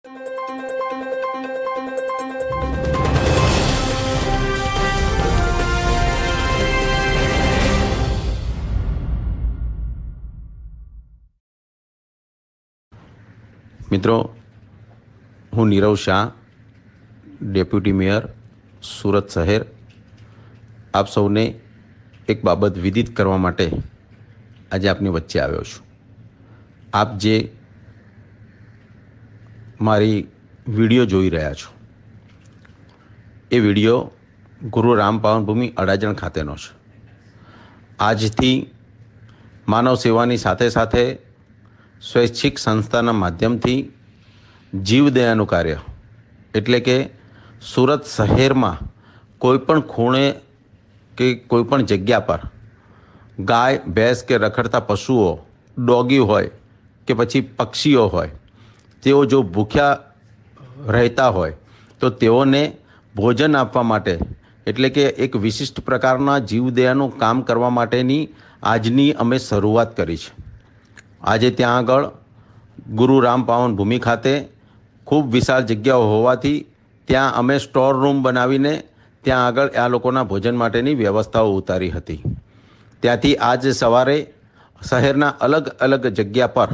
મિત્રો, હું Nirav Shah, deputy mayor, Surat શહેર, આપ સૌને એક બાબત વિદિત કરવા માટે આજે આપની વચ્ચે આવ્યો છું. આપ જે મારી વિડીયો જોઈ રહ્યા છો એ વિડીયો ગુરુ રામ પાવનભૂમિ અડાજણ ખાતેનો છે. આજથી માનવ સેવાની સાથે સાથે સ્વૈચ્છિક સંસ્થાના માધ્યમથી જીવદયાનું કાર્ય એટલે કે સુરત શહેરમાં કોઈપણ ખૂણે કે કોઈપણ જગ્યા પર ગાય ભેંસ કે રખડતા પશુઓ, ડોગી હોય કે પછી પક્ષીઓ હોય, તેઓ જો ભૂખ્યા રહેતા હોય તો તેઓને ભોજન આપવા માટે એટલે કે એક વિશિષ્ટ પ્રકારના જીવદયાનું કામ કરવા માટેની આજની અમે શરૂઆત કરી છે. આજે ત્યાં આગળ ગુરુ રામ પાવન ભૂમિ ખાતે ખૂબ વિશાળ જગ્યાઓ હોવાથી ત્યાં અમે સ્ટોર રૂમ બનાવીને ત્યાં આગળ આ લોકોના ભોજન માટેની વ્યવસ્થાઓ ઉતારી હતી. ત્યાંથી આજ સવારે શહેરના અલગ અલગ જગ્યા પર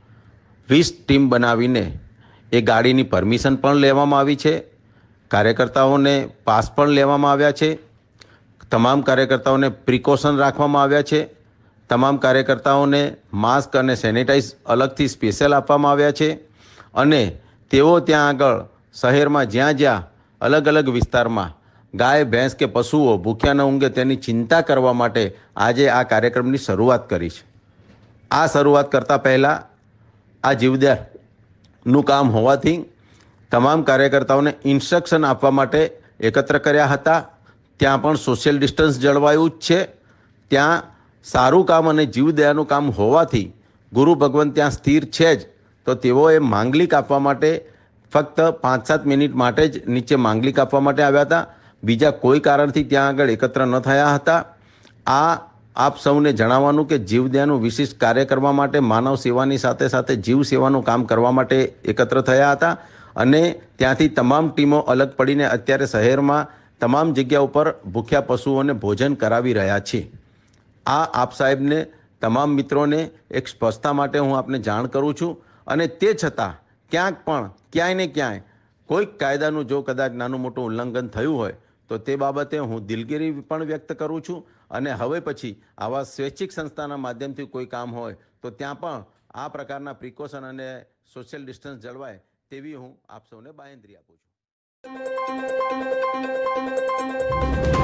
20 ટીમ બનાવીને એ ગાડીની પરમિશન પણ લેવામાં આવી છે. કાર્યકર્તાઓને પાસ પણ લેવામાં આવ્યા છે. તમામ કાર્યકર્તાઓને પ્રિકોશન રાખવામાં આવ્યા છે. તમામ કાર્યકર્તાઓને માસ્ક અને સેનિટાઈઝ અલગથી સ્પેશિયલ આપવામાં આવ્યા છે. અને તેઓ ત્યાં આગળ શહેરમાં જ્યાં જ્યાં અલગ અલગ વિસ્તારમાં ગાય ભેંસ કે પશુઓ ભૂખ્યા ન ઊંઘે તેની ચિંતા કરવા માટે આજે આ કાર્યક્રમની શરૂઆત કરી છે. આ શરૂઆત કરતાં પહેલાં આ જીવદયાનું કામ હોવાથી તમામ કાર્યકર્તાઓને ઇન્સ્ટ્રક્શન આપવા માટે એકત્ર કર્યા હતા. ત્યાં પણ સોશિયલ ડિસ્ટન્સ જળવાયું જ છે. ત્યાં સારું કામ અને જીવદયાનું કામ હોવાથી ગુરુ ભગવાન ત્યાં સ્થિર છે જ, તો તેઓએ માંગલિક આપવા માટે ફક્ત 5-7 મિનિટ માટે જ નીચે માંગલિક આપવા માટે આવ્યા હતા. બીજા કોઈ કારણથી ત્યાં આગળ એકત્ર ન થયા હતા. આ આપ સૌને જણાવવાનું કે જીવદયાનું વિશિષ્ટ કાર્ય કરવા માટે, માનવ સેવાની સાથે સાથે જીવ સેવાનું કામ કરવા માટે એકત્ર થયા હતા. અને ત્યાંથી તમામ ટીમો અલગ પડીને અત્યારે શહેરમાં તમામ જગ્યા ઉપર ભૂખ્યા પશુઓને ભોજન કરાવી રહ્યા છે. આ આપ સાહેબને, તમામ મિત્રોને એક સ્પષ્ટતા માટે હું આપને જાણ કરું છું. અને તે છતાં ક્યાંક પણ ક્યાંય ને ક્યાંય કોઈક કાયદાનું જો કદાચ નાનું મોટું ઉલ્લંઘન થયું હોય તો તે બાબતે હું દિલગીરી પણ વ્યક્ત કરું છું. અને હવે પછી આવા સ્વૈચ્છિક સંસ્થાના માધ્યમથી કોઈ કામ હોય તો ત્યાં પણ આ પ્રકારના પ્રિકોશન અને સોશિયલ ડિસ્ટન્સ જળવાય તેવી હું આપ સૌને બાંહેધરી આપું છું.